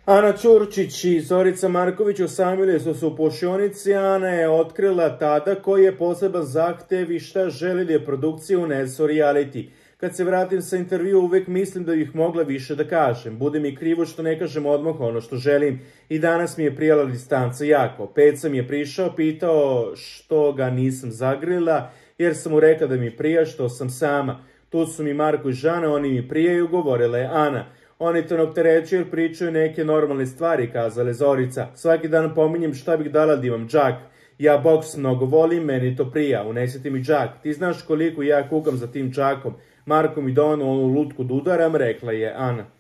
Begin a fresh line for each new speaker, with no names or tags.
Ana Ćurčić i Zorica Marković osamili su se u pošionici. Ana je otkrila tada koji je poseban zahtev i šta želi da je produkcija unese u reality. Kad se vratim sa intervju, uvek mislim da bih mogla više da kažem. Bude mi krivo što ne kažem odmah ono što želim. I danas mi je prijala distanca jako. Peca mi je prišao, pitao što ga nisam zagrlila, jer sam mu rekla da mi prija što sam sama. Tu su mi Marko i Žana, oni mi prijaju, govorila je Ana. Oni to ne opterećuju jer pričaju neke normalne stvari, kazala je Zorica. Svaki dan pominjem šta bih dala da imam džak. Ja boks mnogo volim, meni to prija, unesite mi džak. Ti znaš koliko ja kukam za tim džakom. Marko mi donao onu lutku da udaram, rekla je Ana.